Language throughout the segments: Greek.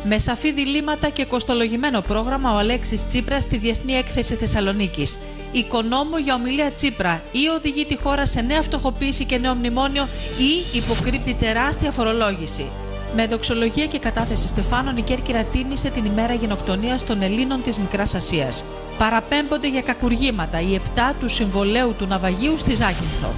Με σαφή διλήμματα και κοστολογημένο πρόγραμμα, ο Αλέξης Τσίπρας στη Διεθνή Έκθεση Θεσσαλονίκης. Οικονόμο για ομιλία Τσίπρα, ή οδηγεί τη χώρα σε νέα φτωχοποίηση και νέο μνημόνιο, ή υποκρύπτει τεράστια φορολόγηση. Με δοξολογία και κατάθεση στεφάνων, η Κέρκυρα τίμησε την ημέρα γενοκτονίας των Ελλήνων της Μικράς Ασίας. Παραπέμπονται για κακουργήματα οι 7 του συμβολέου του ναυαγίου στη Ζάκυνθο.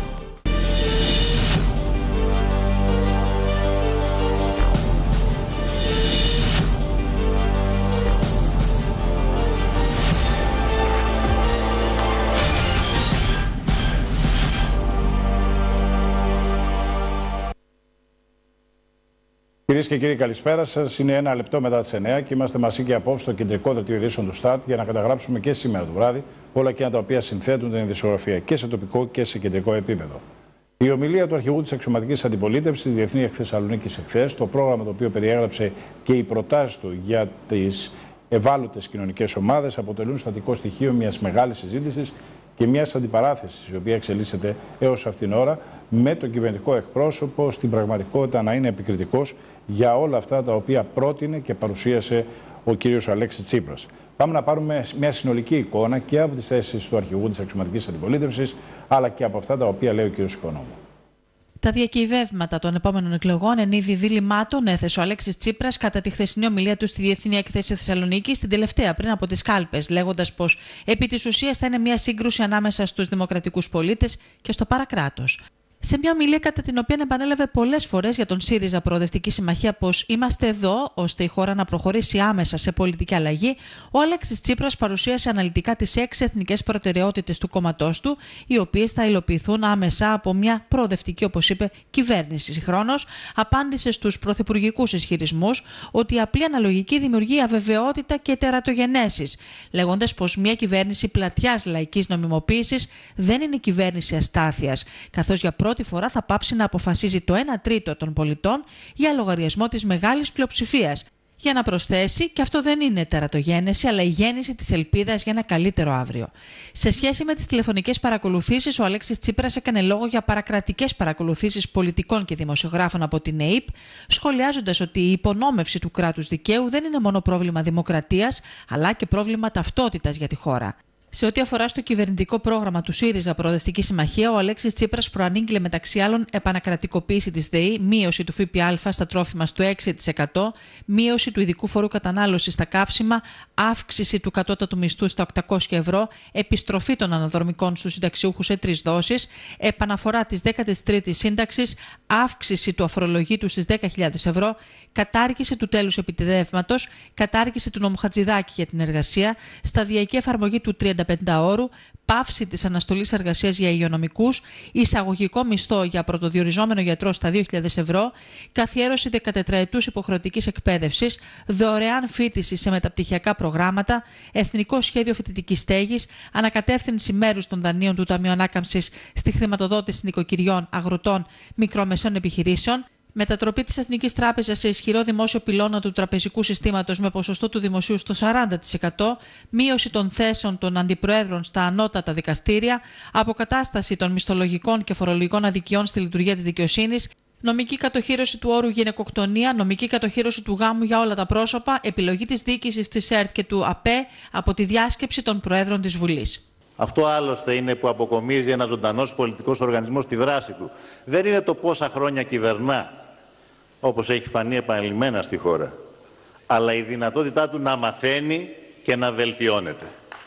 Κυρίες και κύριοι, καλησπέρα σας. Είναι 1 λεπτό μετά τις 9 και είμαστε μαζί και απόψε στο κεντρικό δελτίο ειδήσεων του ΣΤΑΡΤ για να καταγράψουμε και σήμερα το βράδυ όλα εκείνα τα οποία συνθέτουν την ειδησιογραφία και σε τοπικό και σε κεντρικό επίπεδο. Η ομιλία του αρχηγού της αξιωματικής αντιπολίτευσης στη Διεθνή Έκθεση Θεσσαλονίκης εχθές, το πρόγραμμα το οποίο περιέγραψε και οι προτάσεις του για τις ευάλωτες κοινωνικές ομάδες αποτελούν στατικό στοιχείο μιας μεγάλης συζήτησης και μιας αντιπαράθεσης η οποία εξελίσσεται έως αυτήν την ώρα με τον κυβερνητικό εκπρόσωπο στην πραγματικότητα να είναι επικριτικός για όλα αυτά τα οποία πρότεινε και παρουσίασε ο κύριος Αλέξης Τσίπρας. Πάμε να πάρουμε μια συνολική εικόνα και από τις θέσεις του αρχηγού της αξιωματικής αντιπολίτευσης αλλά και από αυτά τα οποία λέει ο κύριος Οικονόμου. Τα διακυβεύματα των επόμενων εκλογών εν είδη διλημάτων έθεσε ο Αλέξης Τσίπρας κατά τη χθεσινή ομιλία του στη Διεθνή Έκθεση Θεσσαλονίκη, την τελευταία πριν από τις κάλπες, λέγοντας πως επί της ουσίας θα είναι μια σύγκρουση ανάμεσα στους δημοκρατικούς πολίτες και στο παρακράτος. Σε μια ομιλία κατά την οποία επανέλαβε πολλές φορές για τον ΣΥΡΙΖΑ Προοδευτική Συμμαχία πως είμαστε εδώ ώστε η χώρα να προχωρήσει άμεσα σε πολιτική αλλαγή, ο Αλέξης Τσίπρας παρουσίασε αναλυτικά τις 6 εθνικές προτεραιότητες του κόμματός του, οι οποίες θα υλοποιηθούν άμεσα από μια προοδευτική, όπως είπε, κυβέρνηση. Συγχρόνως, απάντησε στους πρωθυπουργικούς ισχυρισμούς ότι η απλή αναλογική δημιουργεί αβεβαιότητα και τερατογενέσεις, λέγοντας πως μια κυβέρνηση πλατιάς λαϊκής νομιμοποίησης δεν είναι κυβέρνηση αστάθειας, καθώς για πρώτη φορά θα πάψει να αποφασίζει το 1 τρίτο των πολιτών για λογαριασμό της μεγάλης πλειοψηφίας. Για να προσθέσει, και αυτό δεν είναι τερατογένεση, αλλά η γέννηση της ελπίδας για ένα καλύτερο αύριο. Σε σχέση με τις τηλεφωνικές παρακολουθήσεις, ο Αλέξης Τσίπρας έκανε λόγο για παρακρατικές παρακολουθήσεις πολιτικών και δημοσιογράφων από την ΕΥΠ, σχολιάζοντας ότι η υπονόμευση του κράτους δικαίου δεν είναι μόνο πρόβλημα δημοκρατίας, αλλά και πρόβλημα ταυτότητας για τη χώρα. Σε ό,τι αφορά στο κυβερνητικό πρόγραμμα του ΣΥΡΙΖΑ Προοδευτική Συμμαχία, ο Αλέξης Τσίπρας προανήγγειλε μεταξύ άλλων επανακρατικοποίηση της ΔΕΗ, μείωση του ΦΠΑ στα τρόφιμα στο 6%, μείωση του ειδικού φορού κατανάλωσης στα καύσιμα, αύξηση του κατώτατου μισθού στα 800 ευρώ, επιστροφή των αναδρομικών στους συνταξιούχους σε 3 δόσεις, επαναφορά της 13ης σύνταξης, αύξηση του αφορολογήτου στις 10.000 ευρώ, κατάργηση του τέλους επιτεδεύματος, κατάργηση του νόμου Χατζηδάκη για την εργασία, σταδιακή εφαρμογή του 35ωρου, πάυση της αναστολής εργασίας για υγειονομικούς, εισαγωγικό μισθό για πρωτοδιοριζόμενο γιατρό στα 2.000 ευρώ, καθιέρωση 14ετούς υποχρεωτικής εκπαίδευσης, δωρεάν φοιτηση σε μεταπτυχιακά προγράμματα, εθνικό σχέδιο φοιτητικής στέγης, ανακατεύθυνση μέρους των δανείων του Ταμείου Ανάκαμψης στη χρηματοδότηση νοικοκυριών, αγροτών, μικρομεσαίων επιχειρήσεων, μετατροπή της Εθνικής Τράπεζας σε ισχυρό δημόσιο πυλώνα του τραπεζικού συστήματος με ποσοστό του δημοσίου στο 40%, μείωση των θέσεων των αντιπροέδρων στα ανώτατα δικαστήρια, αποκατάσταση των μισθολογικών και φορολογικών αδικιών στη λειτουργία της δικαιοσύνης, νομική κατοχύρωση του όρου γυναικοκτονία, νομική κατοχύρωση του γάμου για όλα τα πρόσωπα, επιλογή της διοίκησης της ΕΡΤ και του ΑΠΕ από τη διάσκεψη των Προέδρων της Βουλής. Αυτό άλλωστε είναι που αποκομίζει ένας ζωντανός πολιτικός οργανισμός στη δράση του. Δεν είναι το πόσα χρόνια κυβερνά, όπως έχει φανεί επανειλημμένα στη χώρα, αλλά η δυνατότητά του να μαθαίνει και να βελτιώνεται.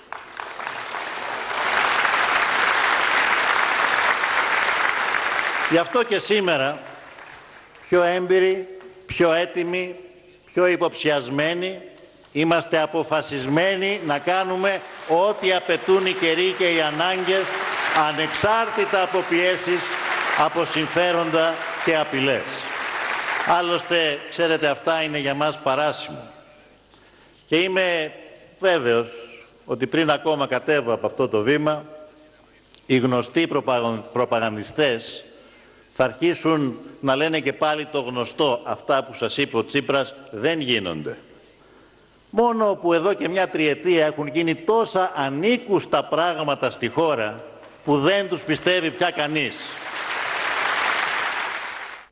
Γι' αυτό και σήμερα, πιο έμπειροι, πιο έτοιμοι, πιο υποψιασμένοι, είμαστε αποφασισμένοι να κάνουμε ό,τι απαιτούν οι καιροί και οι ανάγκες, ανεξάρτητα από πιέσεις, από συμφέροντα και απειλές. Άλλωστε, ξέρετε, αυτά είναι για μας παράσιμο. Και είμαι βέβαιος ότι πριν ακόμα κατέβω από αυτό το βήμα, οι γνωστοί προπαγανδιστές θα αρχίσουν να λένε και πάλι το γνωστό, αυτά που σας είπε ο Τσίπρας δεν γίνονται. Μόνο που εδώ και μια τριετία έχουν γίνει τόσα ανήκουστα πράγματα στη χώρα που δεν τους πιστεύει πια κανείς.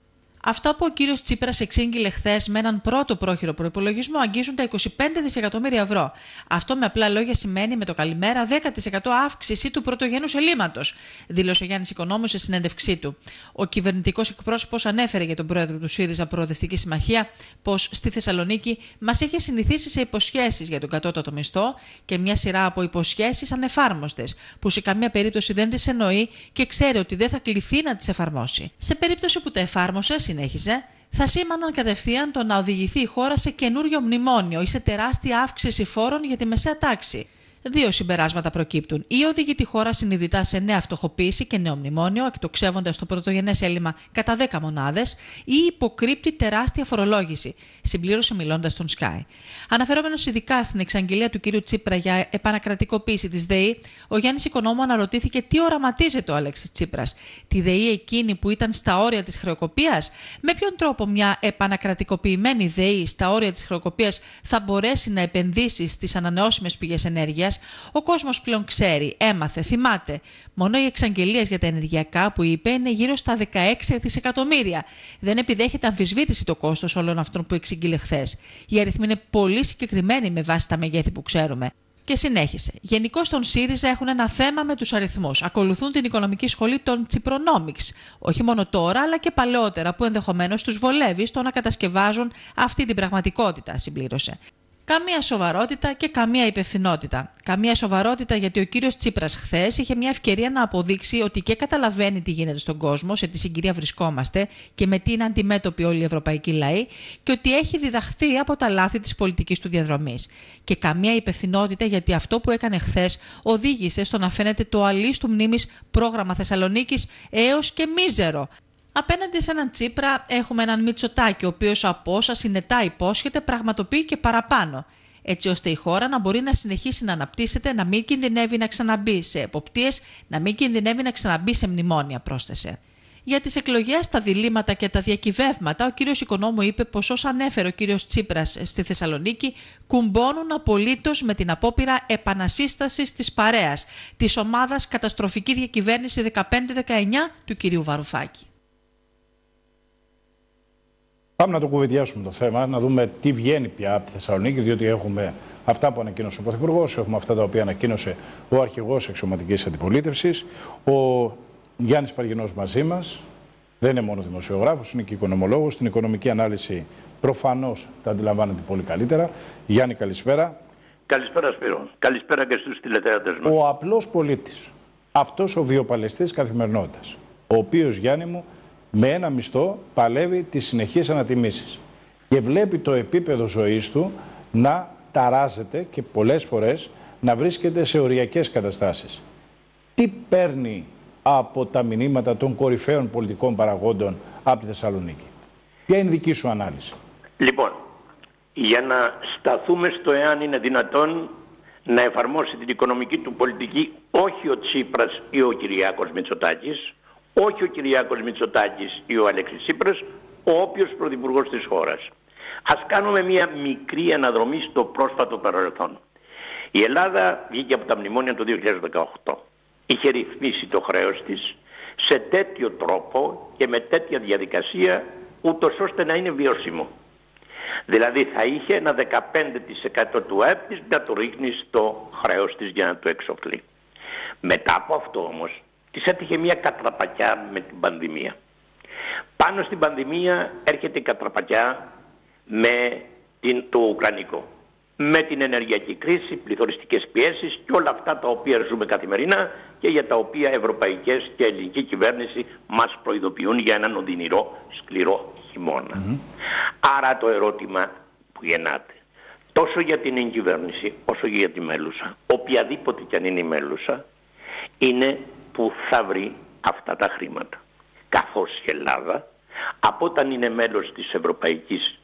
Αυτά που ο κύριος Τσίπρας εξήγηλε χθες με έναν πρώτο πρόχειρο προϋπολογισμό αγγίζουν τα 25 δισεκατομμύρια ευρώ. Αυτό με απλά λόγια σημαίνει με το καλημέρα 10% αύξηση του πρωτογενούς ελλείμματος, δήλωσε ο Γιάννης Οικονόμου σε συνέντευξή του. Ο κυβερνητικός εκπρόσωπος ανέφερε για τον πρόεδρο του ΣΥΡΙΖΑ Προοδευτική Συμμαχία πως στη Θεσσαλονίκη μας είχε συνηθίσει σε υποσχέσεις για τον κατώτατο μισθό και μια σειρά από υποσχέσεις ανεφάρμοστες, που σε καμία περίπτωση δεν τις εννοεί και ξέρει ότι δεν θα κληθεί να τις εφαρμόσει. Σε περίπτωση που τα εφάρμοσε, συνέχιζε, θα σήμαναν κατευθείαν το να οδηγηθεί η χώρα σε καινούριο μνημόνιο ή σε τεράστια αύξηση φόρων για τη μεσαία τάξη. Δύο συμπεράσματα προκύπτουν. Ή οδηγεί τη χώρα συνειδητά σε νέα φτωχοποίηση και νέο μνημόνιο, εκτοξεύοντας το πρωτογενές έλλειμμα κατά 10 μονάδες, ή υποκρύπτει τεράστια φορολόγηση, συμπλήρωσε μιλώντας στον Sky. Αναφερόμενος ειδικά στην εξαγγελία του κ. Τσίπρα για επανακρατικοποίηση της ΔΕΗ, ο Γιάννης Οικονόμου αναρωτήθηκε τι οραματίζεται ο Αλέξης Τσίπρας. Τη ΔΕΗ εκείνη που ήταν στα όρια της χρεοκοπίας? Με ποιον τρόπο μια επανακρατικοποιημένη ΔΕΗ στα όρια της χρεοκοπίας θα μπορέσει να επενδύσει στις ανανεώσιμες πηγές ενέργειας? Ο κόσμος πλέον ξέρει, έμαθε, θυμάται. Μόνο οι εξαγγελίες για τα ενεργειακά που είπε είναι γύρω στα 16 δισεκατομμύρια. Δεν επιδέχεται αμφισβήτηση το κόστος όλων αυτών που εξήγηλε χθες. Οι αριθμοί είναι πολύ συγκεκριμένοι με βάση τα μεγέθη που ξέρουμε. Και συνέχισε. Γενικώς στον ΣΥΡΙΖΑ έχουν ένα θέμα με τους αριθμούς. Ακολουθούν την οικονομική σχολή των Τσιπρονόμιξ. Όχι μόνο τώρα, αλλά και παλαιότερα, που ενδεχομένως τους βολεύει στο να κατασκευάζουν αυτή την πραγματικότητα, συμπλήρωσε. Καμία σοβαρότητα και καμία υπευθυνότητα. Καμία σοβαρότητα γιατί ο κύριος Τσίπρας χθες είχε μια ευκαιρία να αποδείξει ότι και καταλαβαίνει τι γίνεται στον κόσμο, σε τι συγκυρία βρισκόμαστε και με τι είναι αντιμέτωποι όλοι οι ευρωπαϊκοί λαοί, και ότι έχει διδαχθεί από τα λάθη της πολιτικής του διαδρομής. Και καμία υπευθυνότητα γιατί αυτό που έκανε χθες οδήγησε στο να φαίνεται το αλής του μνήμης πρόγραμμα Θεσσαλονίκης έως και μίζερο. Απέναντι σε έναν Τσίπρα έχουμε έναν Μητσοτάκη, ο οποίος από όσα συνετά υπόσχεται πραγματοποιεί και παραπάνω, έτσι ώστε η χώρα να μπορεί να συνεχίσει να αναπτύσσεται, να μην κινδυνεύει να ξαναμπεί σε εποπτείες, να μην κινδυνεύει να ξαναμπεί σε μνημόνια, πρόσθεσε. Για τις εκλογές, τα διλήμματα και τα διακυβεύματα, ο κύριος Οικονόμου είπε πως όσα ανέφερε ο κύριος Τσίπρας στη Θεσσαλονίκη κουμπώνουν απολύτως με την απόπειρα επανασύστασης της παρέας, της ομάδας Καταστροφική Διακυβέρνηση 15-19 του κυρίου Βαρουφάκη. Πάμε να το κουβεντιάσουμε το θέμα, να δούμε τι βγαίνει πια από τη Θεσσαλονίκη, διότι έχουμε αυτά που ανακοίνωσε ο Πρωθυπουργός, έχουμε αυτά τα οποία ανακοίνωσε ο αρχηγός εξωματικής αντιπολίτευσης. Ο Γιάννης Παργινός μαζί μας, δεν είναι μόνο δημοσιογράφος, είναι και οικονομολόγος. Την οικονομική ανάλυση προφανώς τα αντιλαμβάνεται πολύ καλύτερα. Γιάννη, καλησπέρα. Καλησπέρα, Σπύρο. Καλησπέρα και στους τηλεθεατές μας. Ο απλός πολίτης, αυτός ο βιοπαλαιστής καθημερινότητας, ο οποίος, Γιάννη μου, με ένα μισθό παλεύει τις συνεχείς ανατιμήσεις και βλέπει το επίπεδο ζωής του να ταράζεται και πολλές φορές να βρίσκεται σε οριακές καταστάσεις. Τι παίρνει από τα μηνύματα των κορυφαίων πολιτικών παραγόντων από τη Θεσσαλονίκη? Ποια είναι η δική σου ανάλυση? Λοιπόν, για να σταθούμε στο εάν είναι δυνατόν να εφαρμόσει την οικονομική του πολιτική όχι ο Τσίπρας ή ο Κυριάκος Μητσοτάκης, όχι ο Κυριάκος Μητσοτάκης ή ο Αλέξης Τσίπρας, ο όποιος πρωθυπουργός της χώρας. Ας κάνουμε μια μικρή αναδρομή στο πρόσφατο παρελθόν. Η Ελλάδα βγήκε από τα μνημόνια το 2018. Είχε ρυθμίσει το χρέος της σε τέτοιο τρόπο και με τέτοια διαδικασία, ούτως ώστε να είναι βιώσιμο. Δηλαδή θα είχε ένα 15% του ΑΕΠ της να το ρίχνει στο χρέος της για να το εξοφλεί. Μετά από αυτό όμως, της έτυχε μια κατραπακιά με την πανδημία. Πάνω στην πανδημία έρχεται η κατραπακιά με το Ουκρανικό. Με την ενεργειακή κρίση, πληθωριστικές πιέσεις και όλα αυτά τα οποία ζούμε καθημερινά και για τα οποία ευρωπαϊκές και ελληνική κυβέρνηση μας προειδοποιούν για έναν οδυνηρό, σκληρό χειμώνα. Άρα το ερώτημα που γεννάται, τόσο για την εγκυβέρνηση όσο και για τη μέλουσα, οποιαδήποτε κι αν είναι η μέλουσα, είναι που θα βρει αυτά τα χρήματα. Καθώς η Ελλάδα, από όταν είναι μέλος της Ευρωπαϊκής,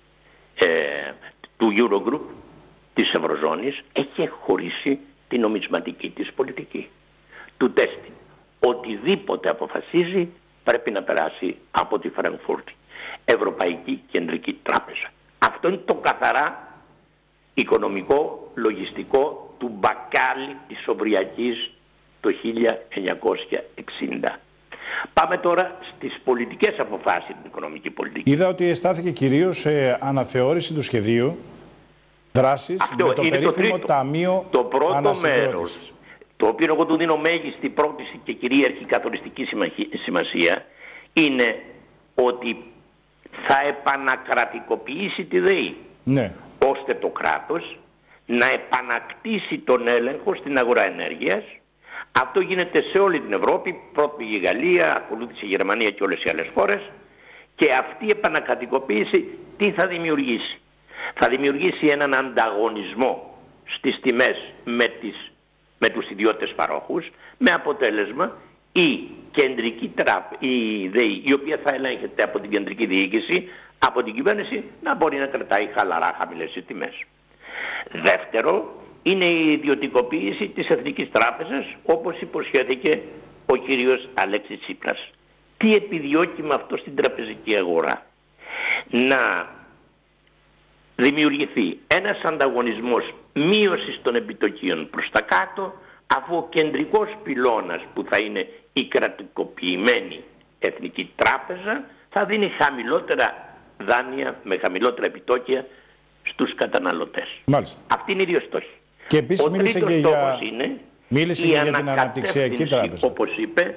του Eurogroup, της Ευρωζώνης, έχει χωρίσει την νομισματική της πολιτική. Του τέστη. Οτιδήποτε αποφασίζει πρέπει να περάσει από τη Φραγκφούρτη. Ευρωπαϊκή Κεντρική Τράπεζα. Αυτό είναι το καθαρά οικονομικό, λογιστικό του μπακάλι της Ομπριακής το 1960. Πάμε τώρα στις πολιτικές αποφάσεις, την οικονομική πολιτική. Είδα ότι στάθηκε κυρίως σε αναθεώρηση του σχεδίου δράσης με το περίφημο Ταμείο Το πρώτο μέρος, Ανασυγκρότησης. το οποίο εγώ του δίνω μέγιστη πρώτη και κυρίαρχη καθοριστική σημασία, είναι ότι θα επανακρατικοποιήσει τη ΔΕΗ, Ναι. ώστε το κράτος να επανακτήσει τον έλεγχο στην αγορά ενέργειας. Αυτό γίνεται σε όλη την Ευρώπη, πρώτη η Γαλλία, ακολούθησε η Γερμανία και όλες οι άλλες χώρες, και αυτή η επανακρατικοποίηση τι θα δημιουργήσει? Θα δημιουργήσει έναν ανταγωνισμό στις τιμές με τους ιδιώτες παρόχους, με αποτέλεσμα η κεντρική η ΔΕΗ, η οποία θα ελέγχεται από την κεντρική διοίκηση, από την κυβέρνηση, να μπορεί να κρατάει χαλαρά χαμηλές οι τιμές. Δεύτερο, είναι η ιδιωτικοποίηση της Εθνικής Τράπεζας, όπως υποσχέθηκε ο κύριος Αλέξης Τσίπρας. Τι επιδιώκει με αυτό στην τραπεζική αγορά? Να δημιουργηθεί ένας ανταγωνισμός μείωσης των επιτοκίων προς τα κάτω, αφού ο κεντρικός πυλώνας, που θα είναι η κρατικοποιημένη Εθνική Τράπεζα, θα δίνει χαμηλότερα δάνεια με χαμηλότερα επιτόκια στους καταναλωτές. Μάλιστα. Αυτή είναι η δύο στόχη. Και επίσης ο μίλησε τρίτος και στόχος είναι μίλησε η και για την Αναπτυξιακή Τράπεζα, όπως είπε,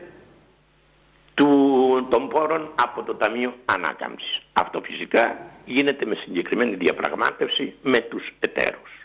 των πόρων από το Ταμείο Ανάκαμψης. Αυτό φυσικά γίνεται με συγκεκριμένη διαπραγμάτευση με τους εταίρους.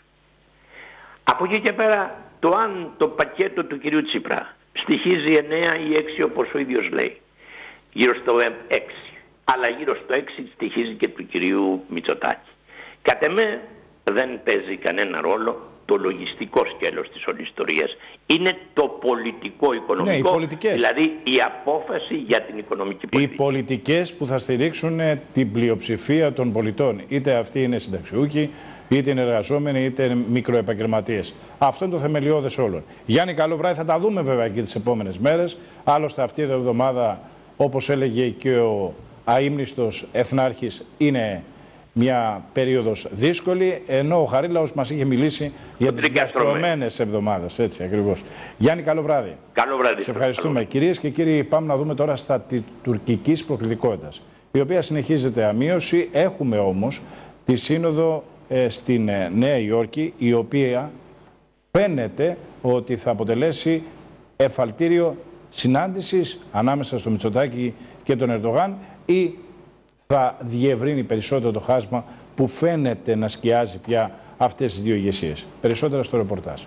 Από εκεί και πέρα, αν το πακέτο του κυρίου Τσίπρα στοιχίζει 9 ή 6 όπως ο ίδιος λέει, γύρω στο 6, αλλά γύρω στο 6 στοιχίζει και του κυρίου Μητσοτάκη. Κατ' εμέ δεν παίζει κανένα ρόλο το λογιστικό σκέλος της όλης ιστορίας. Είναι το πολιτικό οικονομικό, δηλαδή η απόφαση για την οικονομική πολιτική. Οι πολιτικές που θα στηρίξουν την πλειοψηφία των πολιτών. Είτε αυτοί είναι συνταξιούχοι, είτε είναι εργαζόμενοι, είτε είναι μικροεπαγγελματίες. Αυτό είναι το θεμελιώδες όλων. Γιάννη, καλό βράδυ. Θα τα δούμε βέβαια και τις επόμενες μέρες. Άλλωστε αυτή η εβδομάδα, όπως έλεγε και ο αείμνηστος Εθνάρχης, είναι μια περίοδος δύσκολη, ενώ ο Χαρίλαος μας είχε μιλήσει για τις διαστρωμένες εβδομάδες. Έτσι ακριβώς. Γιάννη, καλό βράδυ. Καλό βράδυ. Σε ευχαριστούμε. Κυρίες και κύριοι, πάμε να δούμε τώρα στα τουρκικής προκλητικότητας, η οποία συνεχίζεται αμείωση. Έχουμε όμως τη σύνοδο στην Νέα Υόρκη, η οποία φαίνεται ότι θα αποτελέσει εφαλτήριο συνάντησης ανάμεσα στο Μητσοτάκη και τον Ερντογάν, ή θα διευρύνει περισσότερο το χάσμα που φαίνεται να σκιάζει πια αυτές τις δύο ηγεσίες? Περισσότερα στο ρεπορτάζ.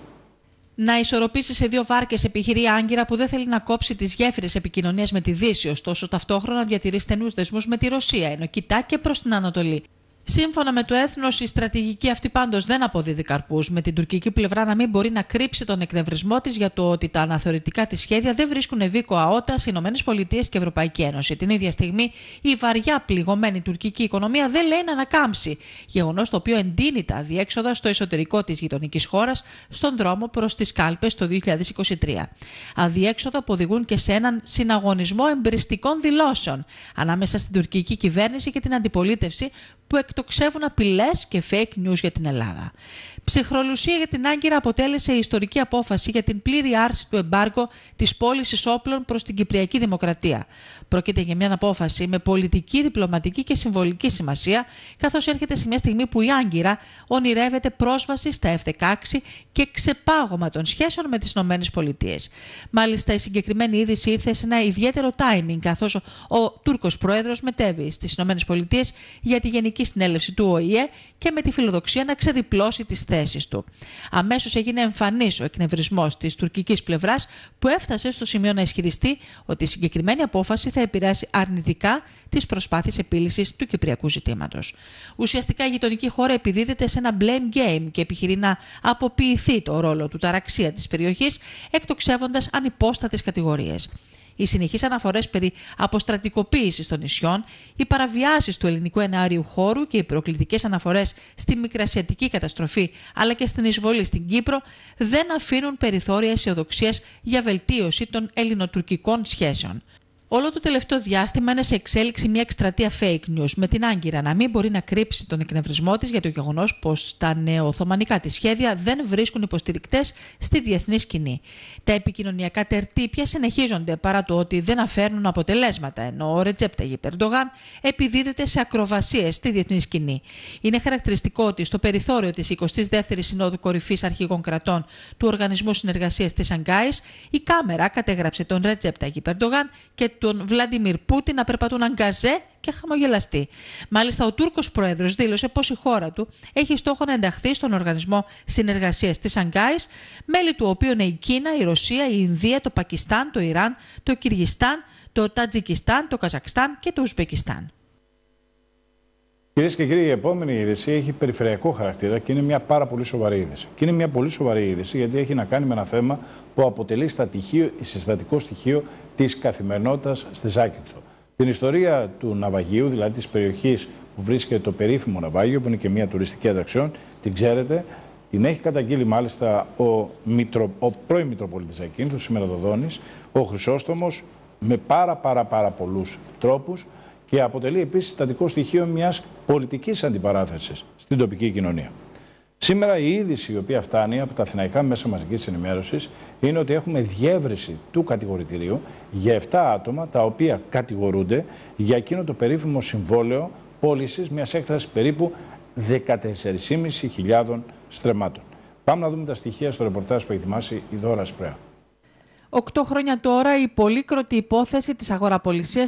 Να ισορροπήσει σε δύο βάρκες επιχειρεί η Άγκυρα, που δεν θέλει να κόψει τις γέφυρες επικοινωνίας με τη Δύση, ωστόσο ταυτόχρονα διατηρεί στενούς δεσμούς με τη Ρωσία, ενώ κοιτά και προς την Ανατολή. Σύμφωνα με το Έθνος, η στρατηγική αυτή πάντως δεν αποδίδει καρπούς, με την τουρκική πλευρά να μην μπορεί να κρύψει τον εκνευρισμό της για το ότι τα αναθεωρητικά της σχέδια δεν βρίσκουν ευήκο αότα στις ΗΠΑ και Ευρωπαϊκή Ένωση. Την ίδια στιγμή, η βαριά πληγωμένη τουρκική οικονομία δεν λέει να ανακάμψει, γεγονός το οποίο εντείνει τα αδιέξοδα στο εσωτερικό της γειτονικής χώρας στον δρόμο προς τις κάλπες το 2023. Αδιέξοδα που οδηγούν και σε έναν συναγωνισμό εμπριστικών δηλώσεων ανάμεσα στην τουρκική κυβέρνηση και την αντιπολίτευση, που εκτοξεύουν απειλές και fake news για την Ελλάδα. Ψυχρολουσία για την Άγκυρα αποτέλεσε η ιστορική απόφαση για την πλήρη άρση του εμπάργκο της πώλησης όπλων προς την Κυπριακή Δημοκρατία. Πρόκειται για μια απόφαση με πολιτική, διπλωματική και συμβολική σημασία, καθώς έρχεται σε μια στιγμή που η Άγκυρα ονειρεύεται πρόσβαση στα F-16 και ξεπάγωμα των σχέσεων με τις ΗΠΑ. Μάλιστα, η συγκεκριμένη είδηση ήρθε σε ένα ιδιαίτερο timing, καθώς ο Τούρκος πρόεδρος μετέβη στις ΗΠΑ για τη Γενική Συνέλευση του ΟΗΕ και με τη φιλοδοξία να ξεδιπλώσει τις θέσεις του. Αμέσως έγινε εμφανής ο εκνευρισμός της τουρκικής πλευράς, που έφτασε στο σημείο να ισχυριστεί ότι η συγκεκριμένη απόφαση θα επηρεάσει αρνητικά τις προσπάθειες επίλυσης του κυπριακού ζητήματος. Ουσιαστικά η γειτονική χώρα επιδίδεται σε ένα blame game και επιχειρεί να αποποιηθεί το ρόλο του ταραξία της περιοχής, εκτοξεύοντας ανυπόστατες κατηγορίες. Οι συνεχείς αναφορές περί αποστρατικοποίησης των νησιών, οι παραβιάσεις του ελληνικού εναέριου χώρου και οι προκλητικές αναφορές στη μικρασιατική καταστροφή αλλά και στην εισβολή στην Κύπρο δεν αφήνουν περιθώρια αισιοδοξίας για βελτίωση των ελληνοτουρκικών σχέσεων. Όλο το τελευταίο διάστημα είναι σε εξέλιξη μια εκστρατεία fake news, με την Άγκυρα να μην μπορεί να κρύψει τον εκνευρισμό της για το γεγονός πως τα νεοοθωμανικά της σχέδια δεν βρίσκουν υποστηρικτές στη διεθνή σκηνή. Τα επικοινωνιακά τερτύπια συνεχίζονται παρά το ότι δεν αφέρνουν αποτελέσματα, ενώ ο Ρετζέπ Ταγιπ Ερντογάν επιδίδεται σε ακροβασίες στη διεθνή σκηνή. Είναι χαρακτηριστικό ότι στο περιθώριο της 22ης Συνόδου Κορυφής Αρχηγών Κρατών του Οργανισμού Συνεργασίας της Σανγκάης, η κάμερα κατέγραψε τον Ρετζέπ Ταγιπ Ερντογάν και τον Βλαντιμίρ Πούτιν να περπατούν αγκαζέ και χαμογελαστοί. Μάλιστα, ο Τούρκος πρόεδρος δήλωσε πως η χώρα του έχει στόχο να ενταχθεί στον Οργανισμό Συνεργασίας της Σανγκάης, μέλη του οποίου είναι η Κίνα, η Ρωσία, η Ινδία, το Πακιστάν, το Ιράν, το Κυργιστάν, το Τατζικιστάν, το Καζακστάν και το Ουσμπεκιστάν. Κυρίες και κύριοι, η επόμενη είδηση έχει περιφερειακό χαρακτήρα και είναι μια πάρα πολύ σοβαρή είδηση. Και είναι μια πολύ σοβαρή είδηση γιατί έχει να κάνει με ένα θέμα που αποτελεί συστατικό στοιχείο της καθημερινότητας στη Ζάκυνθο. Την ιστορία του ναυαγίου, δηλαδή της περιοχής που βρίσκεται το περίφημο ναυάγιο, που είναι και μια τουριστική ατραξιόν, την ξέρετε, την έχει καταγγείλει μάλιστα ο πρώην Μητροπολίτης Ζακύνθου, σήμερα Δοδόνης, ο Χρυσόστομος, με πάρα πολλούς τρόπους. Και αποτελεί επίσης συστατικό στοιχείο μιας πολιτικής αντιπαράθεσης στην τοπική κοινωνία. Σήμερα η είδηση η οποία φτάνει από τα αθηναϊκά μέσα μαζικής ενημέρωσης είναι ότι έχουμε διεύρυνση του κατηγορητηρίου για 7 άτομα τα οποία κατηγορούνται για εκείνο το περίφημο συμβόλαιο πώλησης μιας έκτασης περίπου 14.500 στρεμμάτων. Πάμε να δούμε τα στοιχεία στο ρεπορτάζ που έχει ετοιμάσει η Δώρα Σπρέα. 8 χρόνια τώρα η πολύκροτη υπόθεση της αγοραπολισίας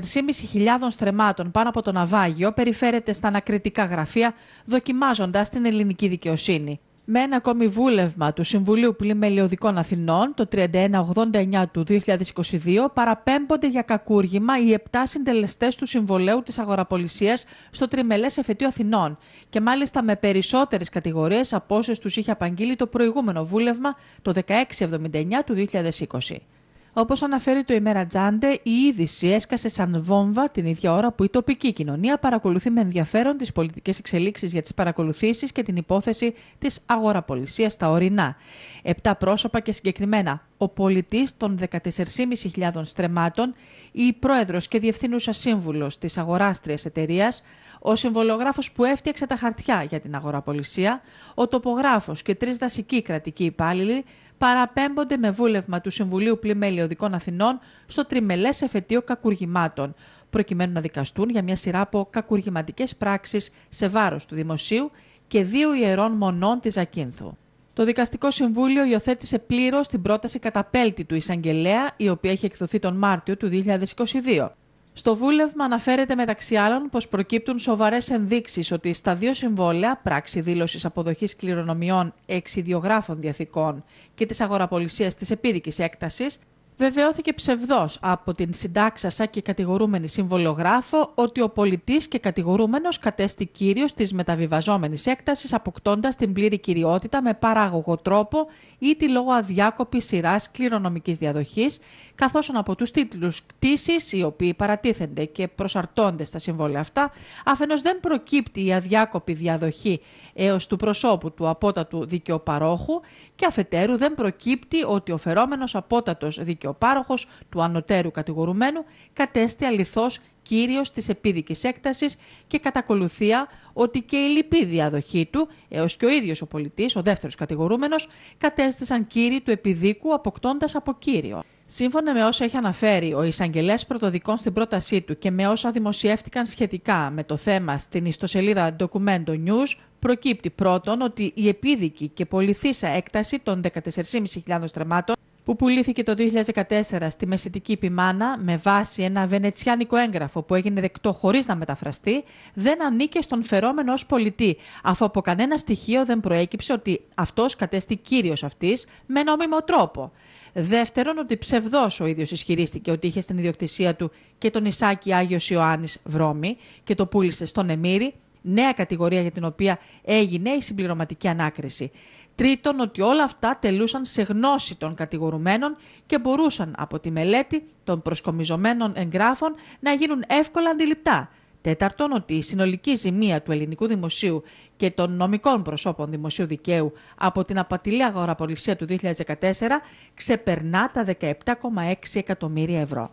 14.500 στρεμμάτων πάνω από το ναυάγιο περιφέρεται στα ανακριτικά γραφεία, δοκιμάζοντας την ελληνική δικαιοσύνη. Με ένα ακόμη βούλευμα του Συμβουλίου Πλημελιωδικών Αθηνών, το 3189 του 2022, παραπέμπονται για κακούργημα οι 7 συντελεστές του συμβολέου της αγοραπολισίας στο τριμελές εφετείο Αθηνών και μάλιστα με περισσότερες κατηγορίες από όσες τους είχε απαγγείλει το προηγούμενο βούλευμα, το 1679 του 2020. Όπως αναφέρει το ημέρα Τζάντε, η είδηση έσκασε σαν βόμβα την ίδια ώρα που η τοπική κοινωνία παρακολουθεί με ενδιαφέρον τις πολιτικές εξελίξεις για τις παρακολουθήσεις και την υπόθεση της αγοραπολισίας στα ορεινά. 7 πρόσωπα και συγκεκριμένα ο πολιτής των 14.500 στρεμμάτων, η πρόεδρος και διευθύνουσα σύμβουλος της αγοράστριας εταιρείας, ο συμβολογράφος που έφτιαξε τα χαρτιά για την αγοραπολισία, ο τοπογράφος και 3 δασικοί κρατικοί υπάλληλοι παραπέμπονται με βούλευμα του Συμβουλίου Πλημελιωδικών Αθηνών στο τριμελές εφετείο κακουργημάτων, προκειμένου να δικαστούν για μια σειρά από κακουργηματικές πράξεις σε βάρος του δημοσίου και 2 ιερών μονών της Ζακύνθου. Το Δικαστικό Συμβούλιο υιοθέτησε πλήρως την πρόταση καταπέλτη του εισαγγελέα, η οποία έχει εκδοθεί τον Μάρτιο του 2022. Στο βούλευμα αναφέρεται μεταξύ άλλων πως προκύπτουν σοβαρές ενδείξεις ότι στα 2 συμβόλαια, πράξη δήλωσης αποδοχής κληρονομιών 6 ιδιογράφων διαθηκών και της αγοραπολισίας της επίδικης έκτασης, βεβαιώθηκε ψευδώς από την συντάξασα και κατηγορούμενη συμβολογράφο ότι ο πολιτής και κατηγορούμενος κατέστη κύριος της μεταβιβαζόμενης έκτασης, αποκτώντας την πλήρη κυριότητα με παράγωγο τρόπο ή τη λόγω αδιάκοπης σειράς κληρονομικής διαδοχής, καθώς από τους τίτλους κτήσης, οι οποίοι παρατίθενται και προσαρτώνται στα συμβόλαια αυτά, αφενός δεν προκύπτει η αδιάκοπη διαδοχή έως του προσώπου του απότατου δικαιοπαρόχου και αφετέρου δεν προκύπτει ότι ο φερόμενος απότατος δικαιοπάροχος του ανωτέρου κατηγορουμένου κατέστη αληθώς κύριος της επίδικης έκτασης και κατά ακολουθία ότι και η λοιπή διαδοχή του, έως και ο ίδιος ο πολιτής, ο δεύτερος κατηγορούμενος, κατέστησαν κύριοι του επιδίκου αποκτώντας από κύριο. Σύμφωνα με όσα έχει αναφέρει ο εισαγγελέας πρωτοδικών στην πρότασή του και με όσα δημοσιεύτηκαν σχετικά με το θέμα στην ιστοσελίδα Documento News, προκύπτει πρώτον ότι η επίδικη και πολυθήσα έκταση των 14.500 στρεμμάτων που πουλήθηκε το 2014 στη Μεσητική Πιμάνα με βάση ένα βενετσιάνικο έγγραφο που έγινε δεκτό χωρίς να μεταφραστεί, δεν ανήκε στον φερόμενο ως πολιτή, αφού από κανένα στοιχείο δεν προέκυψε ότι αυτός κατέστη κύριος αυτής με νόμιμο τρόπο. Δεύτερον, ότι ψευδός ο ίδιος ισχυρίστηκε ότι είχε στην ιδιοκτησία του και τον Ισάκη Άγιος Ιωάννης Βρώμη και το πούλησε στον Εμμύρη, νέα κατηγορία για την οποία έγινε η συμπληρωματική ανάκριση. Τρίτον, ότι όλα αυτά τελούσαν σε γνώση των κατηγορουμένων και μπορούσαν από τη μελέτη των προσκομιζωμένων εγγράφων να γίνουν εύκολα αντιληπτά. Τέταρτον, ότι η συνολική ζημία του ελληνικού δημοσίου και των νομικών προσώπων δημοσίου δικαίου από την απατηλή αγοραπολισία του 2014 ξεπερνά τα 17,6 εκατομμύρια ευρώ.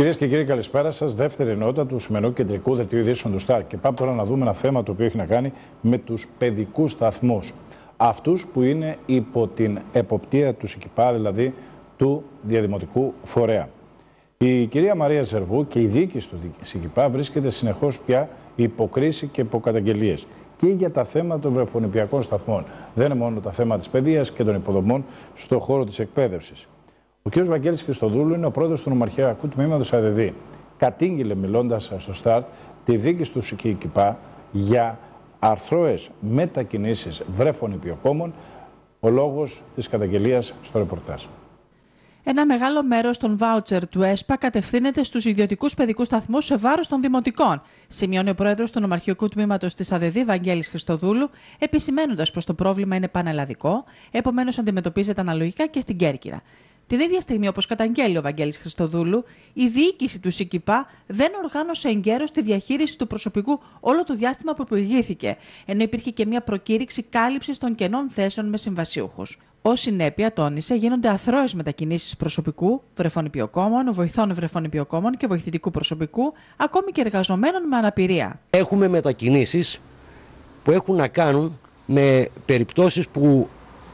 Κυρίες και κύριοι, καλησπέρα σας. Δεύτερη ενότητα του σημερινού κεντρικού δελτίου ειδήσεων του ΣΤΑΡ. Και πάμε τώρα να δούμε ένα θέμα το οποίο έχει να κάνει με τους παιδικούς σταθμούς. Αυτούς που είναι υπό την εποπτεία του ΣΥΚΙΠΑ, δηλαδή του διαδημοτικού φορέα. Η κυρία Μαρία Ζερβού και η διοίκηση του ΣΥΚΙΠΑ βρίσκεται συνεχώς πια υποκρίση και υποκαταγγελίες. Και για τα θέματα των βρεφονιπιακών σταθμών. Δεν είναι μόνο τα θέματα της παιδείας και των υποδομών στον χώρο της εκπαίδευσης. Ο κ. Βαγγέλης Χριστοδούλου είναι ο πρόεδρος του Νομαρχιακού Τμήματος ΑΔΔ. Κατήγγειλε, μιλώντας στο ΣΤΑΡΤ, τη διοίκηση του ΣΥΚΙΠΑ για αρθρώες μετακινήσεις βρέφων-υπηοκόμων. Ο λόγος της καταγγελίας στο ρεπορτάζ. Ένα μεγάλο μέρος των βάουτσερ του ΕΣΠΑ κατευθύνεται στους ιδιωτικούς παιδικούς σταθμούς σε βάρος των δημοτικών, σημειώνει ο πρόεδρος του Νομαρχιακού Τμήματος της ΑΔΔ, Βαγγέλης Χριστοδούλου, επισημαίνοντας πως το πρόβλημα είναι πανελλαδικό, επομένως αντιμετωπίζεται αναλογικά και στην Κέρκυρα. Την ίδια στιγμή, όπως καταγγέλει ο Βαγγέλης Χριστοδούλου, η διοίκηση του ΣΥΚΙΠΑ δεν οργάνωσε εγκαίρως τη διαχείριση του προσωπικού όλο το διάστημα που προηγήθηκε, ενώ υπήρχε και μια προκήρυξη κάλυψης των κενών θέσεων με συμβασιούχους. Ως συνέπεια, τόνισε, γίνονται αθρώες μετακινήσεις προσωπικού, βρεφονιπιοκόμων, βοηθών βρεφονιπιοκόμων και βοηθητικού προσωπικού, ακόμη και εργαζομένων με αναπηρία. Έχουμε μετακινήσεις που έχουν να κάνουν με περιπτώσεις που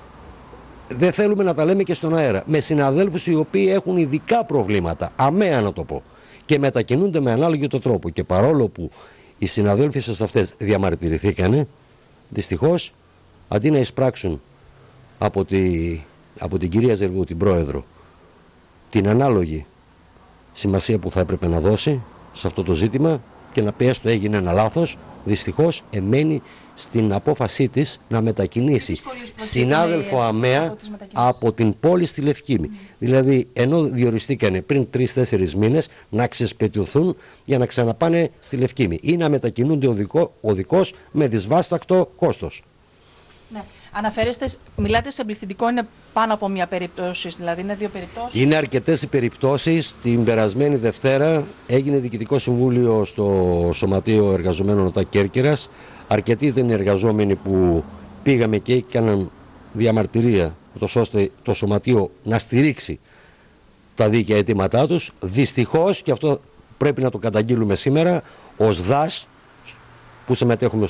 δεν θέλουμε να τα λέμε και στον αέρα. Με συναδέλφους οι οποίοι έχουν ειδικά προβλήματα, αμαία να το πω, και μετακινούνται με ανάλογο τρόπο. Και παρόλο που οι συναδέλφοι σας αυτές διαμαρτυρηθήκανε, δυστυχώς, αντί να εισπράξουν από την κυρία Ζερβού, την πρόεδρο, την ανάλογη σημασία που θα έπρεπε να δώσει σε αυτό το ζήτημα και να πει έστω έγινε ένα λάθος, δυστυχώς εμένει στην απόφασή της να μετακινήσει συνάδελφο αμαία από την πόλη στη Λευκήμη. Δηλαδή, ενώ διοριστήκανε πριν 3-4 μήνες να ξεσπετιωθούν για να ξαναπάνε στη Λευκήμη ή να μετακινούνται οδικώς με δυσβάστακτο κόστος. Ναι. Αναφέρεστε, μιλάτε σε πληθυντικό, είναι πάνω από μία περίπτωση, δηλαδή είναι 2 περιπτώσεις. Είναι αρκετές οι περιπτώσεις. Την περασμένη Δευτέρα έγινε διοικητικό συμβούλιο στο Σωματείο Εργαζομένων ΟΤΑ Κέρκυρας. Αρκετοί ήταν οι εργαζόμενοι που πήγαμε και έκαναν διαμαρτυρία, ώστε το Σωματείο να στηρίξει τα δίκαια αιτήματά τους. Δυστυχώς, και αυτό πρέπει να το καταγγείλουμε σήμερα, ως ΔΑΣ που συμμετέχουμε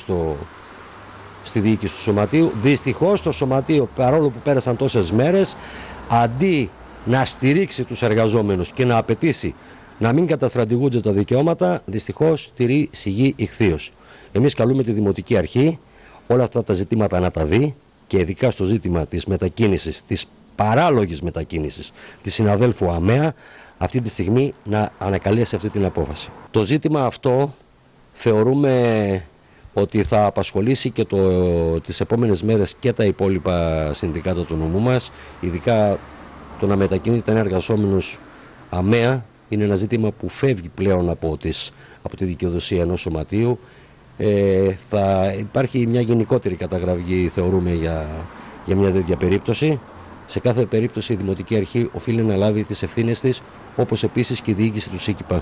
στη διοίκηση του Σωματείου, δυστυχώς το Σωματείο, παρόλο που πέρασαν τόσες μέρες, αντί να στηρίξει τους εργαζόμενους και να απαιτήσει να μην καταστρατηγούνται τα δικαιώματα, δυστυχώς τηρεί σιγή ηχθείως. Εμείς καλούμε τη Δημοτική Αρχή όλα αυτά τα ζητήματα να τα δει και ειδικά στο ζήτημα της μετακίνησης, της παράλογης μετακίνησης της συναδέλφου αμαία, αυτή τη στιγμή να ανακαλέσει αυτή την απόφαση. Το ζήτημα αυτό θεωρούμε ότι θα απασχολήσει και τις επόμενες μέρες και τα υπόλοιπα συνδικάτα του νομού μας, ειδικά το να μετακινείται ένα εργαζόμενος αμαία είναι ένα ζήτημα που φεύγει πλέον από τη δικαιοδοσία ενός σωματείου. Θα υπάρχει μια γενικότερη καταγραφή, θεωρούμε, για μια τέτοια περίπτωση. Σε κάθε περίπτωση η Δημοτική Αρχή οφείλει να λάβει τις ευθύνες της, όπως επίσης και η διοίκηση του ΣΥΚΙΠΑ.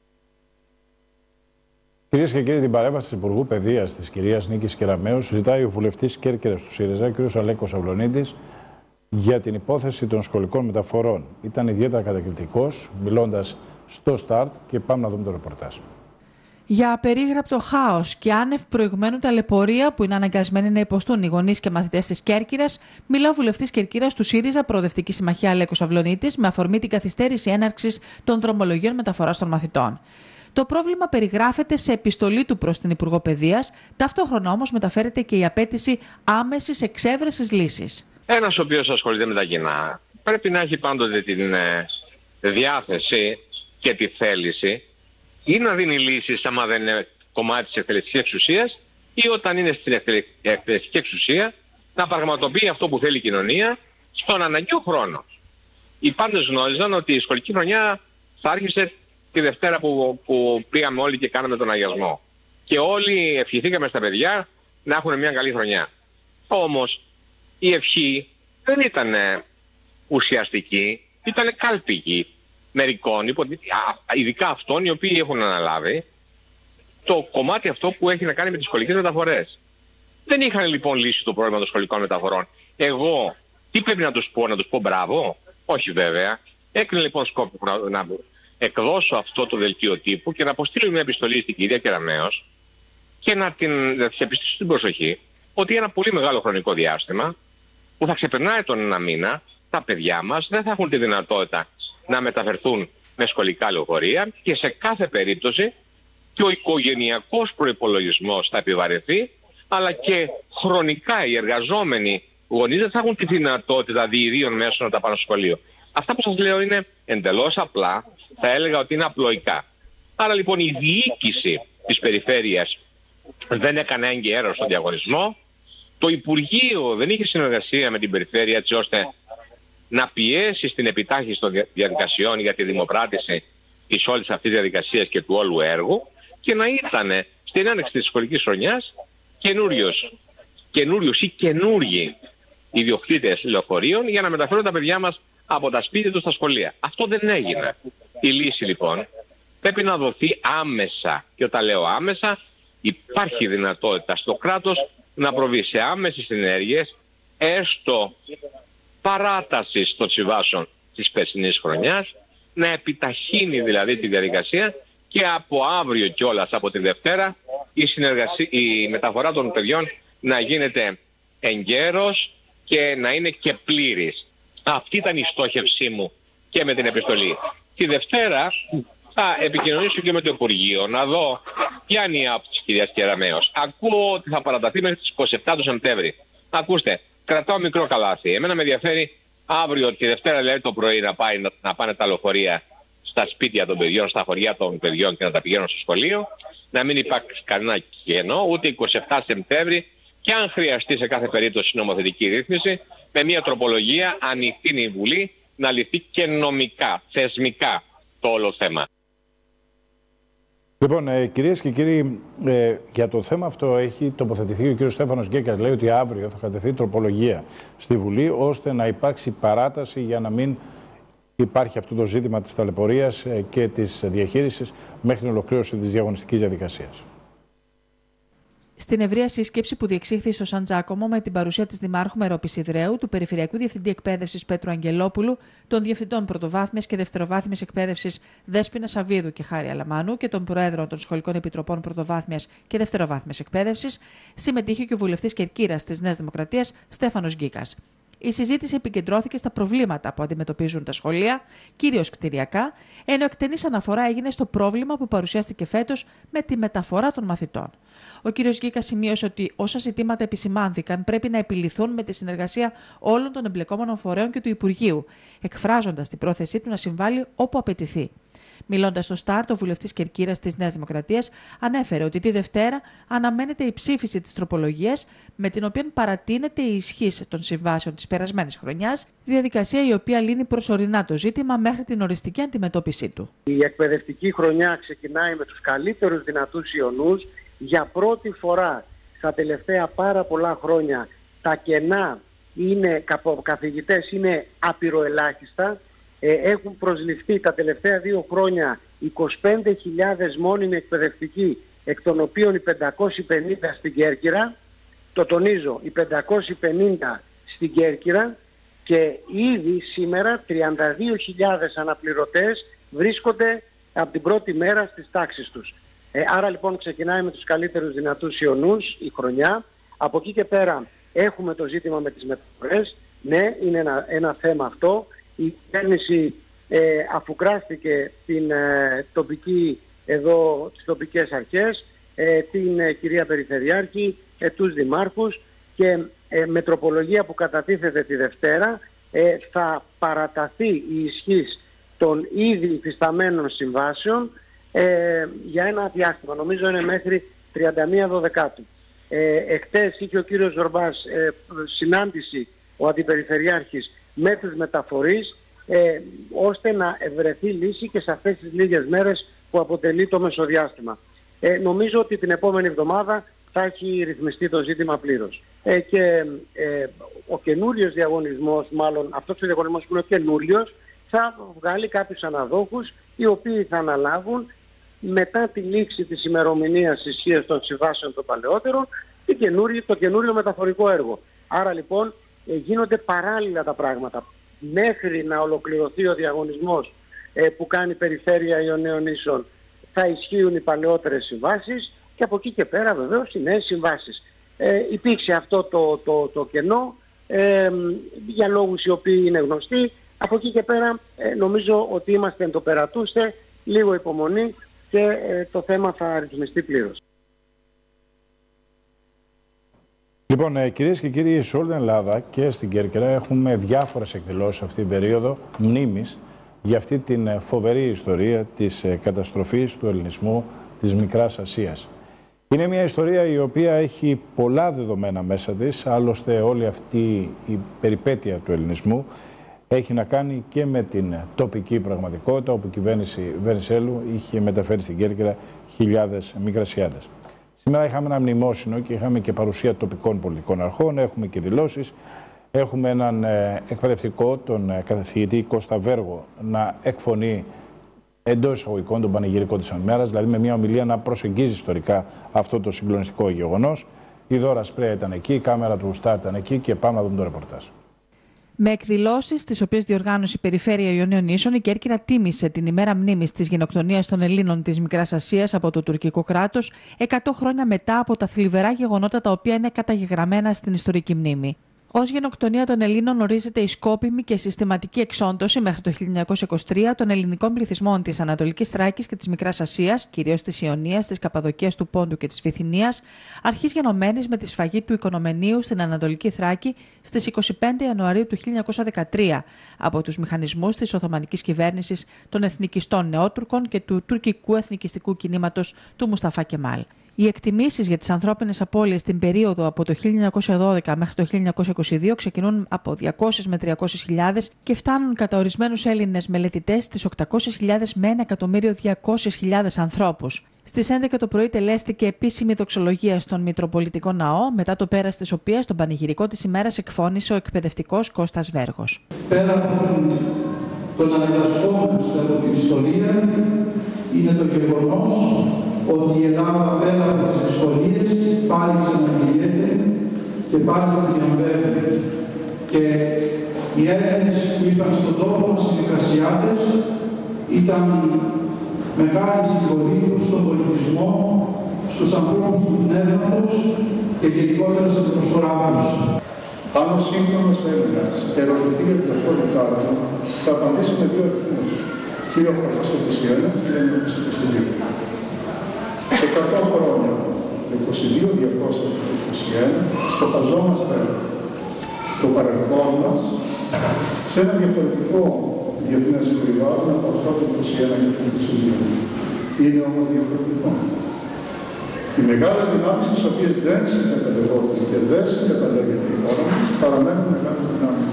Κυρίες και κύριοι, την παρέμβαση της Υπουργού Παιδείας της κυρίας Νίκης Κεραμέως ζητάει ο βουλευτής Κέρκυρας του ΣΥΡΙΖΑ, κ. Αλέκος Αυλωνίτης, για την υπόθεση των σχολικών μεταφορών. Ήταν ιδιαίτερα κατακριτικός, μιλώντας στο ΣΤΑΡΤ, και πάμε να δούμε το ρεπορτάζ. Για απερίγραπτο χάος και άνευ προηγουμένου ταλαιπωρία που είναι αναγκασμένοι να υποστούν οι γονείς και μαθητές της Κέρκυρας, μιλά ο βουλευτής Κερκύρας του ΣΥΡΙΖΑ Προοδευτική Συμμαχία Αλέκος Αυλωνίτης με αφορμή την καθυστέρηση έναρξης των δρομολογίων μεταφοράς των μαθητών. Το πρόβλημα περιγράφεται σε επιστολή του προς την Υπουργό Παιδείας, ταυτόχρονα όμως μεταφέρεται και η απέτηση άμεσης εξέβρεσης λύσης. Ένας ο οποίος ασχολείται με τα κοινά πρέπει να έχει πάντοτε την διάθεση και τη θέληση ή να δίνει λύσεις άμα δεν είναι κομμάτι της εκτελεστικής εξουσίας, ή όταν είναι στην εκτελεστική εξουσία να πραγματοποιεί αυτό που θέλει η κοινωνία στον αναγκαίο χρόνο. Οι πάντες γνώριζαν ότι η σχολική χρονιά θα άρχισε τη Δευτέρα που πήγαμε όλοι και κάναμε τον αγιασμό. Και όλοι ευχηθήκαμε στα παιδιά να έχουν μια καλή χρονιά. Όμως η ευχή δεν ήταν ουσιαστική, ήταν κάλπικη μερικών, ειδικά αυτών οι οποίοι έχουν αναλάβει το κομμάτι αυτό που έχει να κάνει με τις σχολικές μεταφορές. Δεν είχαν λοιπόν λύσει το πρόβλημα των σχολικών μεταφορών. Εγώ τι πρέπει να τους πω μπράβο? Όχι βέβαια. Έκρινε λοιπόν σκόπιμο εκδώσω αυτό το δελτίο τύπου και να αποστείλω μια επιστολή στην κυρία Κεραμέως και να της επιστήσω την προσοχή ότι ένα πολύ μεγάλο χρονικό διάστημα που θα ξεπερνάει τον ένα μήνα, τα παιδιά μας δεν θα έχουν τη δυνατότητα να μεταφερθούν με σχολικά λεωφορεία και σε κάθε περίπτωση και ο οικογενειακός προϋπολογισμός θα επιβαρεθεί, αλλά και χρονικά οι εργαζόμενοι γονείς δεν θα έχουν τη δυνατότητα διειδίων μέσων να τα πάνε στο σχολείο. Αυτά που σας λέω είναι εντελώς απλά, θα έλεγα ότι είναι απλοϊκά. Άρα λοιπόν η διοίκηση της περιφέρειας δεν έκανε έγκαιρο στον διαγωνισμό. Το Υπουργείο δεν είχε συνεργασία με την περιφέρεια έτσι ώστε να πιέσει στην επιτάχυνση των διαδικασιών για τη δημοπράτηση της όλης αυτής της διαδικασίας και του όλου έργου και να ήταν στην άνοιξη της σχολικής χρονιάς καινούριους ή καινούργιοι ιδιοκτήτες λεωφορείων για να μεταφέρουν τα παιδιά μας από τα σπίτια τους στα σχολεία. Αυτό δεν έγινε. Η λύση λοιπόν πρέπει να δοθεί άμεσα. Και όταν λέω άμεσα, υπάρχει δυνατότητα στο κράτος να προβεί σε άμεσες ενέργειες, έστω παράτασης των συμβάσεων της περσινής χρονιάς, να επιταχύνει δηλαδή τη διαδικασία και από αύριο κιόλας, από τη Δευτέρα, η μεταφορά των παιδιών να γίνεται εγκαίρος και να είναι και πλήρης. Αυτή ήταν η στόχευσή μου και με την επιστολή. Τη Δευτέρα θα επικοινωνήσω και με το Υπουργείο να δω ποια είναι η άποψη της κυρίας Κεραμέως. Ακούω ότι θα παραταθεί μέχρι τις 27 του Σεπτέμβρη. Ακούστε, κρατάω μικρό καλάθι. Εμένα με ενδιαφέρει αύριο τη Δευτέρα δηλαδή το πρωί να πάνε τα λεωφορεία στα σπίτια των παιδιών, στα χωριά των παιδιών και να τα πηγαίνουν στο σχολείο. Να μην υπάρξει κανένα κενό, ούτε 27 Σεπτέμβρη και αν χρειαστεί σε κάθε περίπτωση νομοθετική ρύθμιση, με μια τροπολογία ανοιχτή η Βουλή να λυθεί και νομικά, θεσμικά το όλο θέμα. Λοιπόν, κυρίες και κύριοι, για το θέμα αυτό έχει τοποθετηθεί ο κύριος Στέφανος Γκέκας. Λέει ότι αύριο θα κατευθεί τροπολογία στη Βουλή ώστε να υπάρξει παράταση για να μην υπάρχει αυτό το ζήτημα της ταλαιπωρίας και της διαχείρισης μέχρι την ολοκλήρωση της διαγωνιστικής διαδικασίας. Στην ευρεία σύσκεψη που διεξήχθη στο Σαν Τζάκομο με την παρουσία της Δημάρχου Μερόπης Ιδρέου, του Περιφερειακού Διευθυντή Εκπαίδευσης Πέτρου Αγγελόπουλου, των Διευθυντών Πρωτοβάθμιας και Δευτεροβάθμιας Εκπαίδευσης Δέσποινα Σαββίδου και Χάρη Αλαμάνου και των Προέδρων των Σχολικών Επιτροπών Πρωτοβάθμιας και Δευτεροβάθμιας Εκπαίδευσης, συμμετείχε και ο Βουλευτής Κερκύρας της Νέας Δημοκρατίας Στέφανος Γκίκας. Η συζήτηση επικεντρώθηκε στα προβλήματα που αντιμετωπίζουν τα σχολεία, κυρίως κτηριακά, ενώ εκτενής αναφορά έγινε στο πρόβλημα που παρουσιάστηκε φέτος με τη μεταφορά των μαθητών. Ο κ. Γκίκας σημείωσε ότι όσα ζητήματα επισημάνθηκαν πρέπει να επιληθούν με τη συνεργασία όλων των εμπλεκόμενων φορέων και του Υπουργείου, εκφράζοντας την πρόθεσή του να συμβάλλει όπου απαιτηθεί. Μιλώντας στο ΣΤΑΡΤ, ο βουλευτής Κερκύρας της Νέας Δημοκρατίας ανέφερε ότι τη Δευτέρα αναμένεται η ψήφιση της τροπολογίας με την οποία παρατείνεται η ισχύς των συμβάσεων της περασμένης χρονιάς, διαδικασία η οποία λύνει προσωρινά το ζήτημα μέχρι την οριστική αντιμετώπιση του. Η εκπαιδευτική χρονιά ξεκινάει με τους καλύτερους δυνατούς ιονούς. Για πρώτη φορά στα τελευταία πάρα πολλά χρόνια τα κενά από καθηγητές είναι απειροελάχιστα. Έχουν προσληφθεί τα τελευταία 2 χρόνια 25.000 μόνιμοι εκπαιδευτικοί, εκ των οποίων οι 550 στην Κέρκυρα. Το τονίζω, οι 550 στην Κέρκυρα, και ήδη σήμερα 32.000 αναπληρωτές βρίσκονται από την πρώτη μέρα στις τάξεις τους. Άρα λοιπόν ξεκινάει με τους καλύτερους δυνατούς ιονούς η χρονιά. Από εκεί και πέρα έχουμε το ζήτημα με τις μεταφορές. Ναι, είναι ένα θέμα αυτό. Η κυβέρνηση αφουγκράστηκε τις τοπικές αρχές, την κυρία Περιφερειάρχη, τους δημάρχους, και με τροπολογία που κατατίθεται τη Δευτέρα θα παραταθεί η ισχύς των ήδη υφισταμένων συμβάσεων για ένα διάστημα. Νομίζω είναι μέχρι 31 Δωδεκάτου. Εχθές είχε ο κύριος Ζορμπάς συνάντηση, ο Αντιπεριφερειάρχης, με τους μεταφορείς, ώστε να βρεθεί λύση και σε αυτές τις λίγες μέρες που αποτελεί το μεσοδιάστημα. Νομίζω ότι την επόμενη εβδομάδα θα έχει ρυθμιστεί το ζήτημα πλήρως. Ο καινούριος διαγωνισμός, μάλλον αυτός ο διαγωνισμός που είναι ο καινούριος, θα βγάλει κάποιους αναδόχους οι οποίοι θα αναλάβουν μετά τη λήξη της ημερομηνίας ισχύας των συμβάσεων των παλαιότερων το καινούριο μεταφορικό έργο. Άρα λοιπόν γίνονται παράλληλα τα πράγματα. Μέχρι να ολοκληρωθεί ο διαγωνισμός που κάνει η Περιφέρεια Ιωνίων Νήσων θα ισχύουν οι παλαιότερες συμβάσεις και από εκεί και πέρα βεβαίως οι νέες συμβάσεις. Υπήρξε αυτό το κενό για λόγους οι οποίοι είναι γνωστοί. Από εκεί και πέρα νομίζω ότι είμαστε εν το περατούστε, λίγο υπομονή και το θέμα θα ρυθμιστεί πλήρως. Λοιπόν, κυρίες και κύριοι, σε όλη την Ελλάδα και στην Κέρκυρα έχουμε διάφορες εκδηλώσεις αυτή την περίοδο μνήμης για αυτή την φοβερή ιστορία της καταστροφής του ελληνισμού της Μικράς Ασίας. Είναι μια ιστορία η οποία έχει πολλά δεδομένα μέσα της, άλλωστε όλη αυτή η περιπέτεια του ελληνισμού έχει να κάνει και με την τοπική πραγματικότητα, όπου η κυβέρνηση Βενιζέλου είχε μεταφέρει στην Κέρκυρα χιλιάδες Μικρασιάτες. Σήμερα είχαμε ένα μνημόσυνο και είχαμε και παρουσία τοπικών πολιτικών αρχών, έχουμε και δηλώσεις. Έχουμε έναν εκπαιδευτικό, τον καθηγητή Κώστα Βέργο, να εκφωνεί εντός εισαγωγικών τον πανηγυρικό της ημέρας, δηλαδή με μια ομιλία να προσεγγίζει ιστορικά αυτό το συγκλονιστικό γεγονός. Η Δώρα Σπρέα ήταν εκεί, η κάμερα του Στάρ ήταν εκεί και πάμε να δούμε το ρεπορτάζ. Με εκδηλώσεις, τις οποίες διοργάνωσε η Περιφέρεια Ιωνίων Νήσων, η Κέρκυρα τίμησε την ημέρα μνήμης της γενοκτονίας των Ελλήνων της Μικράς Ασίας από το τουρκικό κράτος, 100 χρόνια μετά από τα θλιβερά γεγονότα τα οποία είναι καταγεγραμμένα στην ιστορική μνήμη. Ως γενοκτονία των Ελλήνων ορίζεται η σκόπιμη και συστηματική εξόντωση μέχρι το 1923 των ελληνικών πληθυσμών της Ανατολικής Θράκης και της Μικράς Ασίας, κυρίως της Ιωνίας, της Καπαδοκίας, του Πόντου και της Βυθινίας, αρχής γενομένης με τη σφαγή του Οικονομενίου στην Ανατολική Θράκη στις 25 Ιανουαρίου του 1913 από τους μηχανισμούς της Οθωμανικής κυβέρνησης των εθνικιστών νεότουρκων και του τουρκικού εθνικιστικού κινήματος του Μουσταφά Κεμάλ. Οι εκτιμήσεις για τις ανθρώπινες απώλειες στην περίοδο από το 1912 μέχρι το 1922 ξεκινούν από 200 με 300.000 και φτάνουν κατά ορισμένους Έλληνες μελετητές στις 800.000 με 1.200.000 ανθρώπους. Στις 11 το πρωί τελέστηκε επίσημη δοξολογία στον Μητροπολιτικό Ναό, μετά το πέρας της οποίας τον πανηγυρικό της ημέρας εκφώνησε ο εκπαιδευτικός Κώστας Βέργος. Πέρα από τον αναδασκόμαστε από την ιστορία, είναι το γεγονός ότι η Ελλάδα πέρα από τις δυσκολίες πάλι ξαναγεννιέται και πάλι θριαμβεύει. Και οι Έλληνες που ήρθαν στον τόπο μας, οι Μικρασιάτες, ήταν μεγάλοι συγχωρήτους στον πολιτισμό, στους ανθρώπους του πνεύματος και γενικότερα στην προσφορά τους. Αν ο σύγχρονος Έλληνας ερωτηθεί για την ταυτότητά του, θα απαντήσει με δύο αριθμούς, 1821 και 1922. 100 χρόνια, 22-221, στοχαζόμαστε το παρελθόν μας σε ένα διαφορετικό διεθνές περιβάλλον από αυτό το 21 και το 22. Είναι όμως διαφορετικό. Οι μεγάλες δυνάμεις τις οποίες δεν συγκαταλεγόταν και δεν συγκαταλέγεται η χώρα μας παραμένουν μεγάλες δυνάμεις.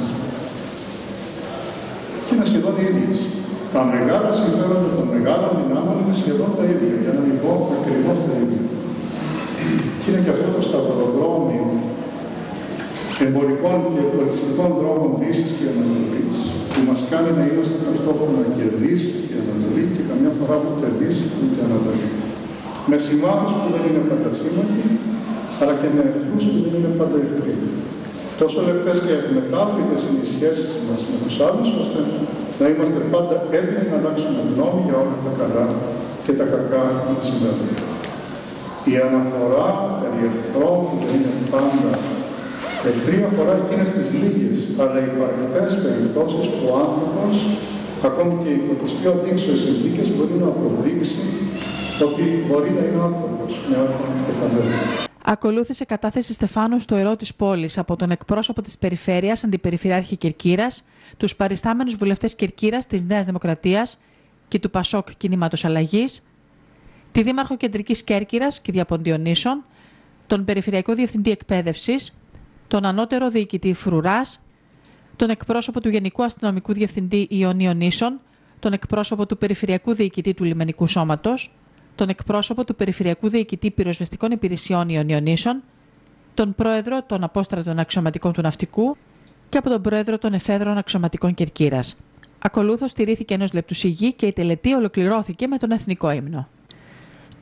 Και είναι σχεδόν οι ίδιες. Τα μεγάλα συμφέροντα των μεγάλων δυνάμεων είναι σχεδόν τα ίδια, για να μην πω ακριβώς τα ίδια. Και είναι και αυτό το σταυροδρόμιο εμπορικών και πολιτιστικών δρόμων Δύσης και Ανατολής, που μας κάνει να είμαστε ταυτόχρονα και Δύση και Ανατολή και καμιά φορά ούτε Δύση ούτε Ανατολή. Με συμμάχους που δεν είναι πάντα σύμμαχοι, αλλά και με εχθρούς που δεν είναι πάντα εχθροί. Τόσο λεπτές και ευμετάβλητες είναι οι σχέσεις μας με τους άλλους, ώστε να είμαστε πάντα έτοιμοι να αλλάξουμε γνώμη για όλα τα καλά και τα κακά που μας συμβαίνουν. Η αναφορά περί εχθρών που δεν είναι πάντα εχθροί αφορά εκείνες τις λίγες, αλλά υπαρκτές περιπτώσεις που ο άνθρωπος, ακόμη και υπό τις πιο αντίξωες συνθήκες, μπορεί να αποδείξει ότι μπορεί να είναι άνθρωπος με άρχον κεφαλαίο. Ακολούθησε κατάθεση Στεφάνου στο Ιερό της Πόλης από τον εκπρόσωπο της Περιφέρειας, Αντιπεριφερειάρχη Κερκύρας, τους παριστάμενους βουλευτές Κερκύρας της Νέας Δημοκρατίας και του Πασόκ Κινήματος Αλλαγής, τη Δήμαρχο Κεντρικής Κέρκυρας και Διαποντιονήσων, τον Περιφερειακό Διευθυντή Εκπαίδευσης, τον Ανώτερο Διοικητή Φρουράς, τον εκπρόσωπο του Γενικού Αστυνομικού Διευθυντή Ιωνίων Νήσων, τον εκπρόσωπο του Περιφερειακού Διοικητή του Λιμενικού Σώματος, τον εκπρόσωπο του Περιφερειακού Διοικητή Πυροσβεστικών Υπηρεσιών Ιωνίων Νήσων, τον πρόεδρο των Απόστρατων Αξιωματικών του Ναυτικού και από τον πρόεδρο των Εφέδρων Αξιωματικών Κερκύρας. Ακολούθως στηρίθηκε 1 λεπτού σιγή και η τελετή ολοκληρώθηκε με τον Εθνικό Ύμνο.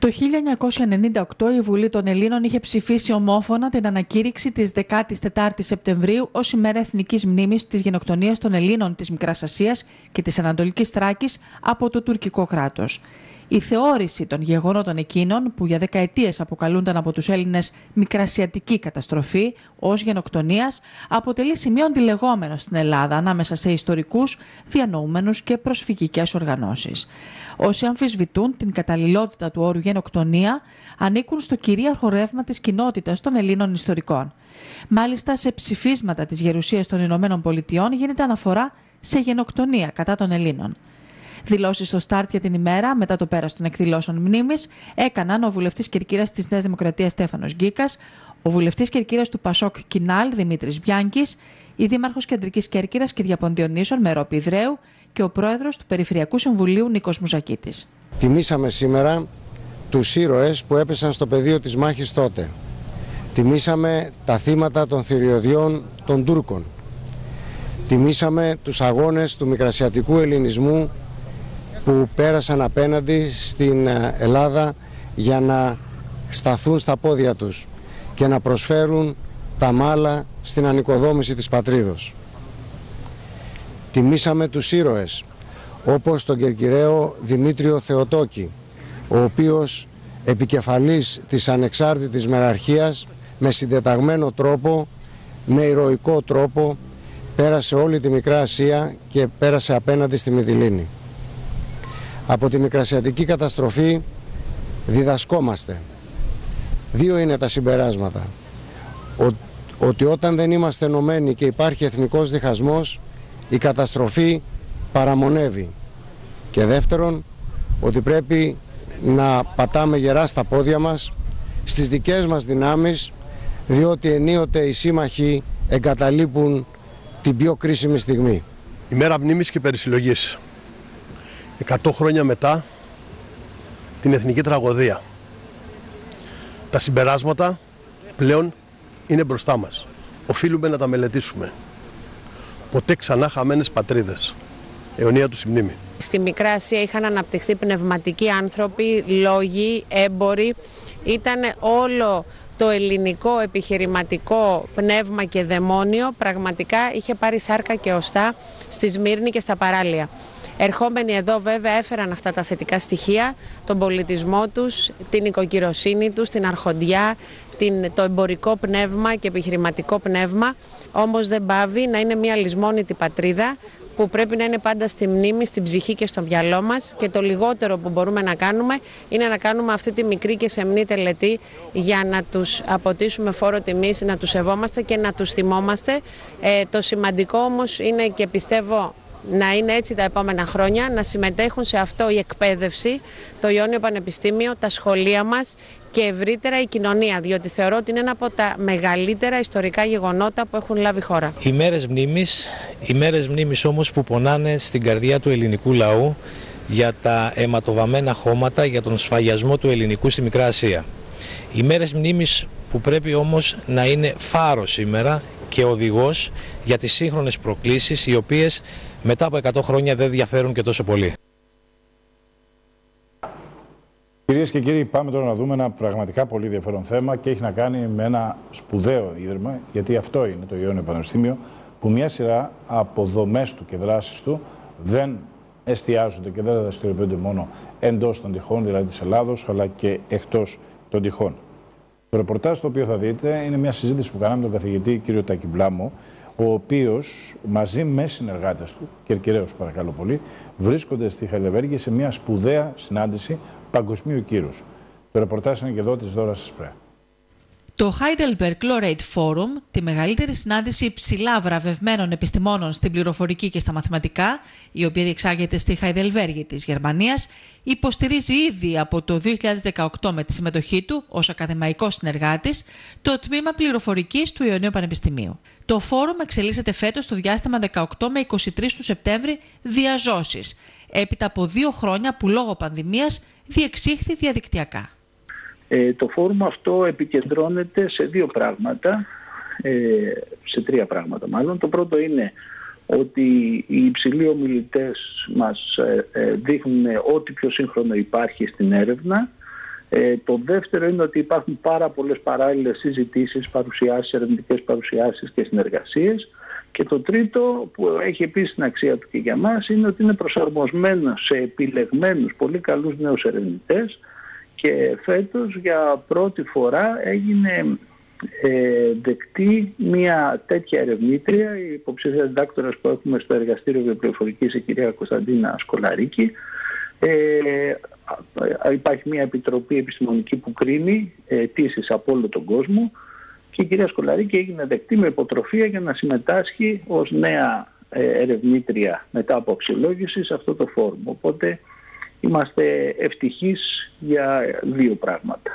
Το 1998 η Βουλή των Ελλήνων είχε ψηφίσει ομόφωνα την ανακήρυξη της 14ης Σεπτεμβρίου ως ημέρα εθνικής μνήμης της γενοκτονίας των Ελλήνων της Μικράς Ασίας και της Ανατολικής Θράκης από το τουρκικό κράτος. Η θεώρηση των γεγονότων εκείνων, που για δεκαετίες αποκαλούνταν από τους Έλληνες μικρασιατική καταστροφή ως γενοκτονίας, αποτελεί σημείο αντιλεγόμενο στην Ελλάδα ανάμεσα σε ιστορικούς, διανοούμενους και προσφυγικές οργανώσεις. Όσοι αμφισβητούν την καταλληλότητα του όρου γενοκτονία ανήκουν στο κυρίαρχο ρεύμα της κοινότητας των Ελλήνων ιστορικών. Μάλιστα, σε ψηφίσματα της Γερουσίας των Ηνωμένων Πολιτειών γίνεται αναφορά σε γενοκτονία κατά των Ελλήνων. Δηλώσεις στο Στάρτ για την ημέρα, μετά το πέρας των εκδηλώσεων μνήμης, έκαναν ο βουλευτής Κερκύρας της Νέας Δημοκρατίας Στέφανος Γκίκας, ο βουλευτής Κερκύρας του Πασόκ Κινάλ Δημήτρης Μπιάνκης, η δήμαρχος Κεντρικής Κέρκυρας και Διαποντιονίσων Μερόπη Ιδρέου και ο πρόεδρος του Περιφερειακού Συμβουλίου Νίκος Μουζακίτης. Τιμήσαμε σήμερα τους ήρωες που έπεσαν στο πεδίο της μάχης τότε. Τιμήσαμε τα θύματα των θηριωδιών των Τούρκων. Τιμήσαμε τους αγώνες του μικρασιατικού ελληνισμού που πέρασαν απέναντι στην Ελλάδα για να σταθούν στα πόδια τους και να προσφέρουν τα μάλα στην ανοικοδόμηση της πατρίδος. Τιμήσαμε τους ήρωες όπως τον Κερκυραίο Δημήτριο Θεοτόκη, ο οποίος επικεφαλής της ανεξάρτητης μεραρχίας με συντεταγμένο τρόπο, με ηρωικό τρόπο πέρασε όλη τη Μικρά Ασία και πέρασε απέναντι στη Μυτιλήνη. Από τη μικρασιατική καταστροφή διδασκόμαστε. Δύο είναι τα συμπεράσματα. Ότι όταν δεν είμαστε ενωμένοι και υπάρχει εθνικός διχασμός, η καταστροφή παραμονεύει. Και δεύτερον, ότι πρέπει να πατάμε γερά στα πόδια μας, στις δικές μας δυνάμεις, διότι ενίοτε οι σύμμαχοι εγκαταλείπουν την πιο κρίσιμη στιγμή. Ημέρα μνήμης και περισυλλογής. 100 χρόνια μετά την εθνική τραγωδία. Τα συμπεράσματα πλέον είναι μπροστά μας. Οφείλουμε να τα μελετήσουμε. Ποτέ ξανά χαμένες πατρίδες. Αιωνία τους η μνήμη. Στη Μικρά Ασία είχαν αναπτυχθεί πνευματικοί άνθρωποι, λόγοι, έμποροι. Ήταν όλο το ελληνικό επιχειρηματικό πνεύμα και δαιμόνιο πραγματικά είχε πάρει σάρκα και οστά στη Σμύρνη και στα παράλια. Ερχόμενοι εδώ βέβαια έφεραν αυτά τα θετικά στοιχεία, τον πολιτισμό τους, την οικοκυροσύνη τους, την αρχοντιά, το εμπορικό πνεύμα και επιχειρηματικό πνεύμα, όμως δεν πάβει να είναι μια λησμόνητη πατρίδα που πρέπει να είναι πάντα στη μνήμη, στην ψυχή και στο μυαλό μας, και το λιγότερο που μπορούμε να κάνουμε είναι να κάνουμε αυτή τη μικρή και σεμνή τελετή για να τους αποτίσουμε φόρο τιμής, να τους σεβόμαστε και να τους θυμόμαστε. Το σημαντικό όμως είναι, και πιστεύω να είναι έτσι τα επόμενα χρόνια, να συμμετέχουν σε αυτό η εκπαίδευση, το Ιόνιο Πανεπιστήμιο, τα σχολεία μας και ευρύτερα η κοινωνία, διότι θεωρώ ότι είναι ένα από τα μεγαλύτερα ιστορικά γεγονότα που έχουν λάβει χώρα. Οι μέρες μνήμης όμως που πονάνε στην καρδιά του ελληνικού λαού για τα αιματοβαμμένα χώματα, για τον σφαγιασμό του ελληνικού στη Μικρά Ασία. Οι μέρες μνήμης που πρέπει όμως να είναι φάρος σήμερα και οδηγός για τις σύγχρονες προκλήσεις, οι οποίες μετά από 100 χρόνια δεν διαφέρουν και τόσο πολύ. Κυρίες και κύριοι, πάμε τώρα να δούμε ένα πραγματικά πολύ ενδιαφέρον θέμα και έχει να κάνει με ένα σπουδαίο ίδρυμα, γιατί αυτό είναι το Ιόνιο Πανεπιστήμιο, που μια σειρά από δομές του και δράσεις του δεν εστιάζονται και δεν δραστηριοποιούνται μόνο εντός των τυχών, δηλαδή της Ελλάδος, αλλά και εκτός των τυχών. Το ρεπορτάζ το οποίο θα δείτε είναι μια συζήτηση που κάναμε με τον καθηγητή κ. Τάκη Μπλάμο, ο οποίος μαζί με συνεργάτες του, Κερκυραίους παρακαλώ πολύ, βρίσκονται στη Χαϊδελβέργη σε μια σπουδαία συνάντηση παγκοσμίου κύρους. Το ρεπορτάζ είναι και εδώ της Δώρας Εσπρέ. Το Heidelberg Chlorate Forum, τη μεγαλύτερη συνάντηση υψηλά βραβευμένων επιστημόνων στην πληροφορική και στα μαθηματικά, η οποία διεξάγεται στη Χαϊδελβέργη της Γερμανίας, υποστηρίζει ήδη από το 2018 με τη συμμετοχή του ως ακαδημαϊκός συνεργάτης το τμήμα πληροφορικής του Ιωνίου Πανεπιστημίου. Το φόρουμ εξελίσσεται φέτος στο διάστημα 18 με 23 του Σεπτέμβρη διαζώσεις, έπειτα από 2 χρόνια που λόγω πανδημίας διεξήχθη διαδικτυακά. Το φόρουμ αυτό επικεντρώνεται σε 2 πράγματα, σε 3 πράγματα μάλλον. Το πρώτο είναι ότι οι υψηλοί ομιλητές μας δείχνουν ό,τι πιο σύγχρονο υπάρχει στην έρευνα, Το δεύτερο είναι ότι υπάρχουν πάρα πολλές παράλληλες συζητήσεις, παρουσιάσεις, ερευνητικές παρουσιάσεις και συνεργασίες. Και το τρίτο, που έχει επίσης την αξία του και για μας, είναι ότι είναι προσαρμοσμένο σε επιλεγμένους πολύ καλούς νέους ερευνητές, και φέτος για πρώτη φορά έγινε δεκτή μια τέτοια ερευνήτρια, η υποψήφια διδάκτορας που έχουμε στο Εργαστήριο Βιοπληροφορικής, η κυρία Κωνσταντίνα Σκολαρίκη. Υπάρχει μια επιτροπή επιστημονική που κρίνει αιτήσεις από όλο τον κόσμο, και η κυρία Σκολαρίκη έγινε δεκτή με υποτροφία για να συμμετάσχει ως νέα ερευνήτρια μετά από αξιολόγηση σε αυτό το φόρουμ. Οπότε είμαστε ευτυχείς για δύο πράγματα.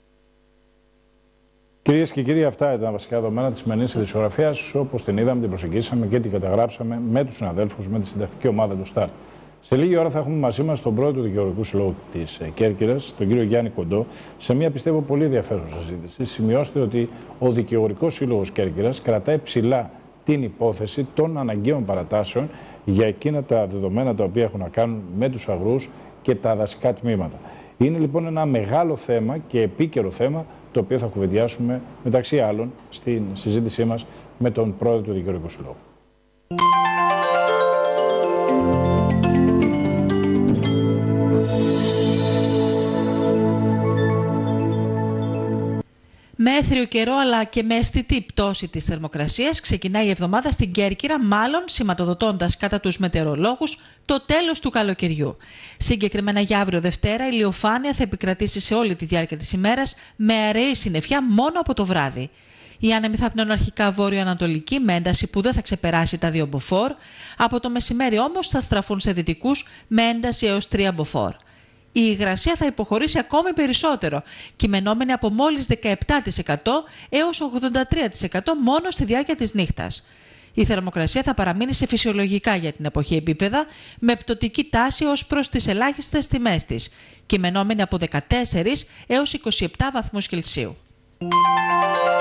Κυρίες και κύριοι, αυτά ήταν τα βασικά δεδομένα της σημερινής ειδησιογραφίας. Όπως την είδαμε, την προσεγγίσαμε και την καταγράψαμε με τους συναδέλφους, με τη συντακτική ομάδα του ΣΤΑΡΤ. Σε λίγη ώρα θα έχουμε μαζί μας τον πρόεδρο του Δικηγορικού Συλλόγου της Κέρκυρας, τον κύριο Γιάννη Κοντό, σε μια πιστεύω πολύ ενδιαφέρουσα συζήτηση. Σημειώστε ότι ο Δικηγορικός Σύλλογος Κέρκυρας κρατάει ψηλά την υπόθεση των αναγκαίων παρατάσεων για εκείνα τα δεδομένα τα οποία έχουν να κάνουν με τους αγρούς και τα δασικά τμήματα. Είναι λοιπόν ένα μεγάλο θέμα και επίκαιρο θέμα, το οποίο θα κουβεντιάσουμε μεταξύ άλλων στην συζήτησή μας με τον πρόεδρο του Δικηγορικού Συλλόγου. Με έθριο καιρό αλλά και με αισθητή πτώση της θερμοκρασίας ξεκινάει η εβδομάδα στην Κέρκυρα, μάλλον σηματοδοτώντας κατά τους μετεωρολόγους το τέλος του καλοκαιριού. Συγκεκριμένα για αύριο Δευτέρα, η ηλιοφάνεια θα επικρατήσει σε όλη τη διάρκεια της ημέρας με αραιή συννεφιά μόνο από το βράδυ. Οι άνεμοι θα πνέουν αρχικά βόρειο-ανατολική με ένταση που δεν θα ξεπεράσει τα 2 μποφόρ, από το μεσημέρι όμως θα στραφούν σε δυτικούς με ένταση έως 3 μποφόρ. Η υγρασία θα υποχωρήσει ακόμη περισσότερο, κειμενόμενη από μόλις 17% έως 83% μόνο στη διάρκεια της νύχτας. Η θερμοκρασία θα παραμείνει σε φυσιολογικά για την εποχή επίπεδα, με πτωτική τάση ως προς τις ελάχιστες τιμές της, κειμενόμενη από 14 έως 27 βαθμούς Κελσίου.